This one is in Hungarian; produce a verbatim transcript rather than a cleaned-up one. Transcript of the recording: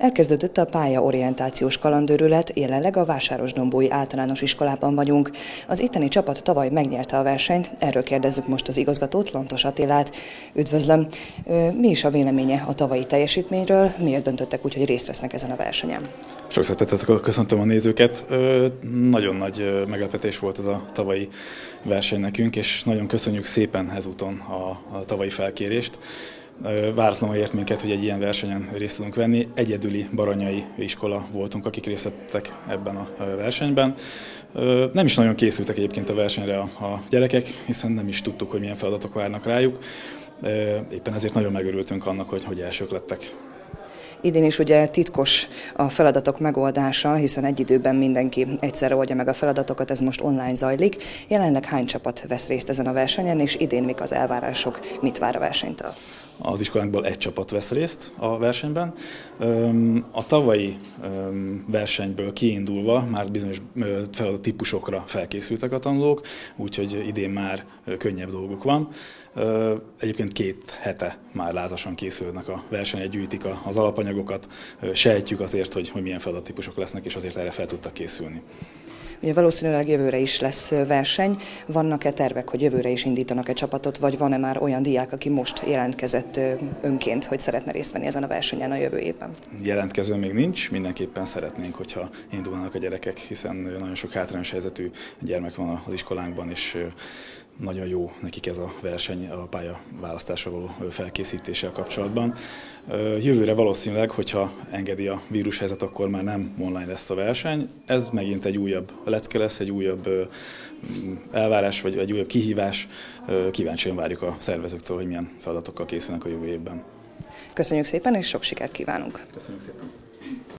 Elkezdődött a pályaorientációs kalandőrület, jelenleg a Vásárosdombói Általános Iskolában vagyunk. Az itteni csapat tavaly megnyerte a versenyt, erről kérdezzük most az igazgatót, Lantos Attilát. Üdvözlöm! Mi is a véleménye a tavalyi teljesítményről? Miért döntöttek úgy, hogy részt vesznek ezen a versenyen? Sok szeretettel köszöntöm a nézőket. Nagyon nagy meglepetés volt ez a tavalyi verseny nekünk, és nagyon köszönjük szépen ezúton a, a tavalyi felkérést. Váratlanul ért minket, hogy egy ilyen versenyen részt tudunk venni. Egyedüli baranyai iskola voltunk, akik részt vettek ebben a versenyben. Nem is nagyon készültek egyébként a versenyre a gyerekek, hiszen nem is tudtuk, hogy milyen feladatok várnak rájuk. Éppen ezért nagyon megörültünk annak, hogy, hogy elsők lettek. Idén is ugye titkos a feladatok megoldása, hiszen egy időben mindenki egyszerre oldja meg a feladatokat, ez most online zajlik. Jelenleg hány csapat vesz részt ezen a versenyen, és idén mik az elvárások, mit vár a versenytől? Az iskolánkból egy csapat vesz részt a versenyben. A tavalyi versenyből kiindulva már bizonyos feladattípusokra felkészültek a tanulók, úgyhogy idén már könnyebb dolguk van. Egyébként két hete már lázasan készülnek a versenyre, gyűjtik az alapanyagokat, sejtjük azért, hogy, hogy milyen feladattípusok lesznek, és azért erre fel tudtak készülni. Ugye valószínűleg jövőre is lesz verseny. Vannak-e tervek, hogy jövőre is indítanak-e csapatot, vagy van-e már olyan diák, aki most jelentkezett önként, hogy szeretne részt venni ezen a versenyen a jövő évben? Jelentkező még nincs, mindenképpen szeretnénk, hogyha indulnak a gyerekek, hiszen nagyon sok hátrányos helyzetű gyermek van az iskolánkban, és nagyon jó nekik ez a verseny a pályaválasztásra való felkészítéssel kapcsolatban. Jövőre valószínűleg, hogyha engedi a vírushelyzet, akkor már nem online lesz a verseny. Ez megint egy újabb lecke lesz, egy újabb elvárás, vagy egy újabb kihívás. Kíváncsian várjuk a szervezőktől, hogy milyen feladatokkal készülnek a jövő évben. Köszönjük szépen, és sok sikert kívánunk! Köszönjük szépen!